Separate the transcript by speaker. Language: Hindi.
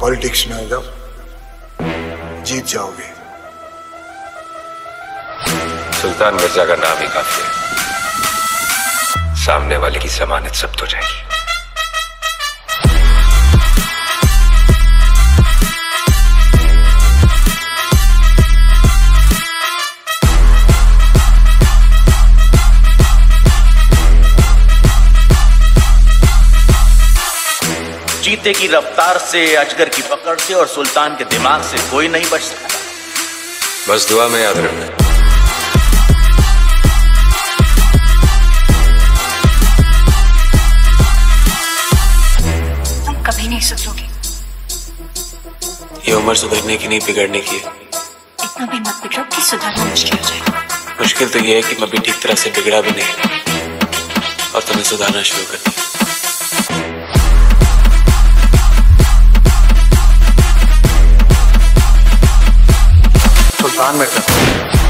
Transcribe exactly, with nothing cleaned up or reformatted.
Speaker 1: पॉलिटिक्स में अगर जीत जाओगे।
Speaker 2: सुल्तान मिर्जा का नाम ही काफी है, सामने वाले की जमानत जब्त हो जाएगी।
Speaker 3: चीते की रफ्तार से, अजगर की पकड़ से और सुल्तान के दिमाग से कोई नहीं बच सकता।
Speaker 2: बस दुआ में याद रखना।
Speaker 4: तुम कभी नहीं सुधरोगे।
Speaker 5: ये उम्र सुधरने की नहीं, बिगड़ने की है।
Speaker 4: इतना भी मत बिगड़ो कि सुधरना मुश्किल हो जाए।
Speaker 5: मुश्किल तो ये है कि मैं भी ठीक तरह से बिगड़ा भी नहीं और तुम्हें सुधारना शुरू कर दिया।
Speaker 6: सुल्तान मिर्जा